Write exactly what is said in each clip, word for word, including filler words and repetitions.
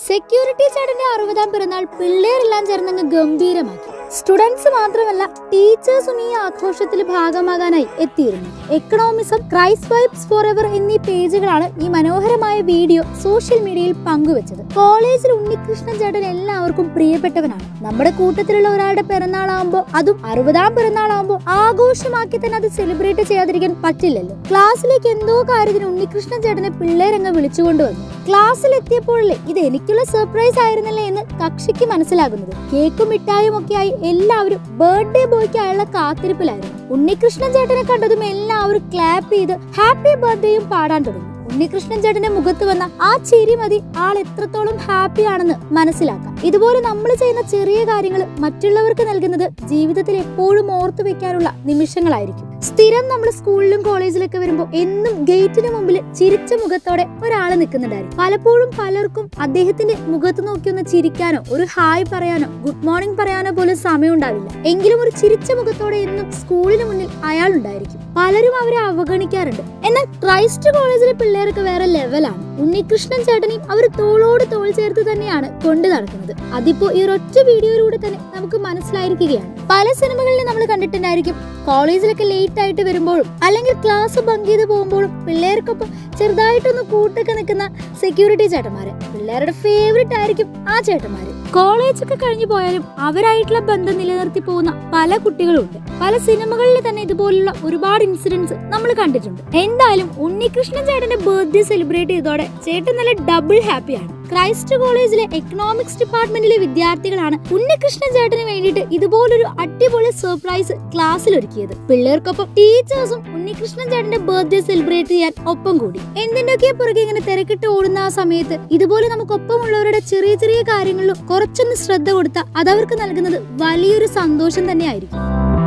Security ചേട്ടന്റെ അറുപതാം പിറന്നാൾ പിള്ളേരെല്ലാം ചേർന്നങ്ങ് ഗംഭീരമാക്കി. സ്റ്റുഡൻസ് മാത്രമല്ല ടീച്ചേഴ്സും ഈ ആഘോഷത്തിൽ ഭാഗമാകാനായി എത്തിയിരുന്നു. Economism, Christ vibes forever എന്നീ പേജുകളാണ് ഈ മനോഹരമായ വീഡിയോ സോഷ്യൽ മീഡിയയിൽ പങ്കുവച്ചത്. കോളേജിൽ ഉണ്ണികൃഷ്ണൻ ചേട്ടൻ എല്ലാവർക്കും പ്രിയപ്പെട്ടവനാണ്. നമ്മുടെ കൂട്ടത്തിലുള്ള ഒരാളുടെ പിറന്നാളാകുമ്പോൾ, അതും അറുപതാം പിറന്നാളാകുമ്പോൾ ആഘോഷമാക്കി തന്നെ അത് സെലിബ്രേറ്റ് ചെയ്യാതിരിക്കാൻ പറ്റില്ലല്ലോ. ക്ലാസ്സിലേക്ക് എന്തോ കാര്യത്തിന് ഉണ്ണികൃഷ്ണൻ ചേട്ടനെ പിള്ളേരങ്ങ് വിളിച്ചുകൊണ്ടുവന്നു. ക്ലാസ്സിൽ എത്തിയപ്പോഴല്ലേ ഇത് എനിക്കുള്ള സർപ്രൈസ് ആയിരുന്നല്ലേ എന്ന് കക്ഷിക്ക് മനസ്സിലാകുന്നത്. കേക്കും മിഠായും ഒക്കെയായി എല്ലാവരും ബർത്ത്ഡേ ബോയ്ക്കായുള്ള കാത്തിരിപ്പിലായിരുന്നു. ഉണ്ണികൃഷ്ണൻ ചേട്ടനെ കണ്ടതും എല്ലാവരും ക്ലാപ്പ് ചെയ്ത് ഹാപ്പി ബർത്ത്ഡേയും പാടാൻ തുടങ്ങി. ഉണ്ണികൃഷ്ണൻ ചേട്ടന്റെ മുഖത്ത് വന്ന ആ ചിരി മതി ആൾ എത്രത്തോളം ഹാപ്പി ആണെന്ന് മനസ്സിലാക്കാം. ഇതുപോലെ നമ്മൾ ചെയ്യുന്ന ചെറിയ കാര്യങ്ങൾ മറ്റുള്ളവർക്ക് നൽകുന്നത് ജീവിതത്തിൽ എപ്പോഴും ഓർത്തു വെക്കാനുള്ള നിമിഷങ്ങളായിരിക്കും. സ്ഥിരം നമ്മൾ സ്കൂളിലും കോളേജിലൊക്കെ വരുമ്പോൾ എന്നും ഗേറ്റിന് മുമ്പിൽ ചിരിച്ച മുഖത്തോടെ ഒരാൾ നിൽക്കുന്നുണ്ടായിരുന്നു. പലപ്പോഴും പലർക്കും അദ്ദേഹത്തിന്റെ മുഖത്ത് നോക്കി ഒന്ന് ചിരിക്കാനോ ഒരു ഹായ് പറയാനോ ഗുഡ് മോർണിംഗ് പറയാനോ പോലും സമയം ഉണ്ടാവില്ല. എങ്കിലും ഒരു ചിരിച്ച മുഖത്തോടെ എന്നും സ്കൂളിന് മുന്നിൽ അയാൾ ഉണ്ടായിരിക്കും. പലരും അവരെ അവഗണിക്കാറുണ്ട്. എന്നാൽ ക്രൈസ്റ്റ് കോളേജിലെ പിള്ളേർക്ക് വേറെ ലെവലാണ്. ഉണ്ണികൃഷ്ണൻ ചേട്ടനെയും അവർ തോളോട് തോൾ ചേർത്ത് തന്നെയാണ് കൊണ്ടു നടക്കുന്നത്. അതിപ്പോ ഈ ഒരൊറ്റ വീഡിയോയിലൂടെ തന്നെ നമുക്ക് മനസ്സിലായിരിക്കുകയാണ്. പല സിനിമകളിലും നമ്മൾ കണ്ടിട്ടുണ്ടായിരിക്കും, കോളേജിലൊക്കെ ലേറ്റ് ആയിട്ട് വരുമ്പോഴും അല്ലെങ്കിൽ ക്ലാസ് ബങ്ക് ചെയ്ത് പോകുമ്പോഴും പിള്ളേർക്കൊപ്പം ചെറുതായിട്ടൊന്ന് കൂട്ടൊക്കെ നിൽക്കുന്ന സെക്യൂരിറ്റി ചേട്ടന്മാര്. പിള്ളേരുടെ ഫേവറേറ്റ് ആയിരിക്കും ആ ചേട്ടന്മാര്. കോളേജൊക്കെ കഴിഞ്ഞു പോയാലും അവരായിട്ടുള്ള ബന്ധം നിലനിർത്തി പോകുന്ന പല കുട്ടികളുണ്ട്. പല സിനിമകളിൽ തന്നെ ഇതുപോലുള്ള ഒരുപാട് ഇൻസിഡൻസ് നമ്മൾ കണ്ടിട്ടുണ്ട്. എന്തായാലും ഉണ്ണികൃഷ്ണൻ ചേട്ടന്റെ ബർത്ത്ഡേ സെലിബ്രേറ്റ് ചെയ്തോടെ ചേട്ടൻ നല്ല ഡബിൾ ഹാപ്പിയാണ്. ക്രൈസ്റ്റ് കോളേജിലെ എക്കണോമിക്സ് ഡിപ്പാർട്ട്മെന്റിലെ വിദ്യാർത്ഥികളാണ് ഉണ്ണികൃഷ്ണൻ ചേട്ടന് വേണ്ടിയിട്ട് ഇതുപോലൊരു അടിപൊളി സർപ്രൈസ് ക്ലാസ്സിൽ ഒരുക്കിയത്. പിള്ളേർക്കൊപ്പം ടീച്ചേഴ്സും ഉണ്ണികൃഷ്ണൻ ചേട്ടന്റെ ബർത്ത്ഡേ സെലിബ്രേറ്റ് ചെയ്യാൻ ഒപ്പം കൂടി. എന്തിന്റെയൊക്കെ പുറകെ ഇങ്ങനെ തിരക്കിട്ട് ഓടുന്ന ആ സമയത്ത് ഇതുപോലെ നമുക്കൊപ്പമുള്ളവരുടെ ചെറിയ ചെറിയ കാര്യങ്ങളിലും കുറച്ചൊന്ന് ശ്രദ്ധ കൊടുത്താൽ അതവർക്ക് നൽകുന്നത് വലിയൊരു സന്തോഷം തന്നെയായിരിക്കും.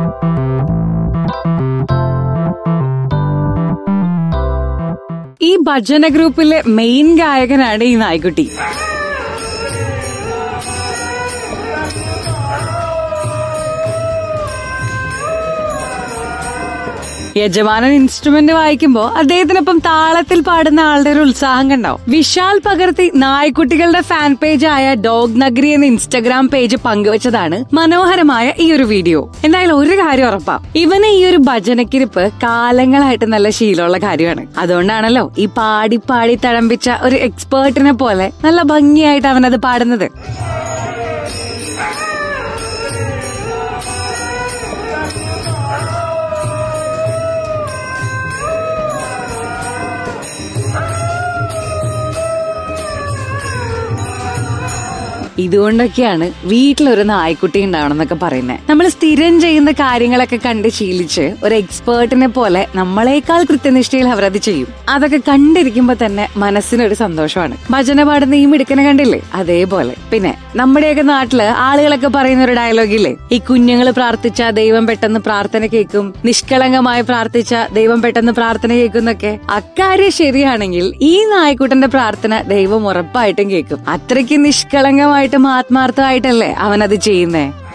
ഈ ഭജന ഗ്രൂപ്പിലെ മെയിൻ ഗായകനാണ് ഈ നായ്ക്കുട്ടി. യജമാനൻ ഇൻസ്ട്രുമെന്റ് വായിക്കുമ്പോ അദ്ദേഹത്തിനൊപ്പം താളത്തിൽ പാടുന്ന ആളുടെ ഒരു ഉത്സാഹം കണ്ടാവും. വിശാൽ പകർത്തി നായ്ക്കുട്ടികളുടെ ഫാൻ പേജ് ആയ ഡോഗ് നഗരി എന്ന ഇൻസ്റ്റഗ്രാം പേജ് പങ്കുവച്ചതാണ് മനോഹരമായ ഈ ഒരു വീഡിയോ. എന്തായാലും ഒരു കാര്യം ഉറപ്പാ, ഇവന് ഈ ഒരു ഭജനക്കിരിപ്പ് കാലങ്ങളായിട്ട് നല്ല ശീലമുള്ള കാര്യമാണ്. അതുകൊണ്ടാണല്ലോ ഈ പാടി പാടി തഴമ്പിച്ച ഒരു എക്സ്പേർട്ടിനെ പോലെ നല്ല ഭംഗിയായിട്ട് അവനത് പാടുന്നത്. ഇതുകൊണ്ടൊക്കെയാണ് വീട്ടിലൊരു നായ്ക്കുട്ടി ഉണ്ടാവണം എന്നൊക്കെ പറയുന്നത്. നമ്മൾ സ്ഥിരം ചെയ്യുന്ന കാര്യങ്ങളൊക്കെ കണ്ട് ശീലിച്ച് ഒരു എക്സ്പേർട്ടിനെ പോലെ നമ്മളെക്കാൾ കൃത്യനിഷ്ഠയിൽ അവരത് ചെയ്യും. അതൊക്കെ കണ്ടിരിക്കുമ്പോ തന്നെ മനസ്സിനൊരു സന്തോഷമാണ്. ഭജന പാടുന്ന ഈ മിടുക്കനെ കണ്ടില്ലേ, അതേപോലെ. പിന്നെ നമ്മുടെയൊക്കെ നാട്ടില് ആളുകളൊക്കെ പറയുന്ന ഒരു ഡയലോഗില്ലേ, ഈ കുഞ്ഞുങ്ങൾ പ്രാർത്ഥിച്ച ദൈവം പെട്ടെന്ന് പ്രാർത്ഥന കേൾക്കും, നിഷ്കളങ്കമായി പ്രാർത്ഥിച്ച ദൈവം പെട്ടെന്ന് പ്രാർത്ഥന കേൾക്കുന്നൊക്കെ. അക്കാര്യം ശരിയാണെങ്കിൽ ഈ നായ്ക്കുട്ടന്റെ പ്രാർത്ഥന ദൈവം ഉറപ്പായിട്ടും കേൾക്കും. അത്രയ്ക്ക് നിഷ്കളങ്കമായി ആത്മാർത്ഥമായിട്ടല്ലേ അവനത് ചെയ്യുന്നേ.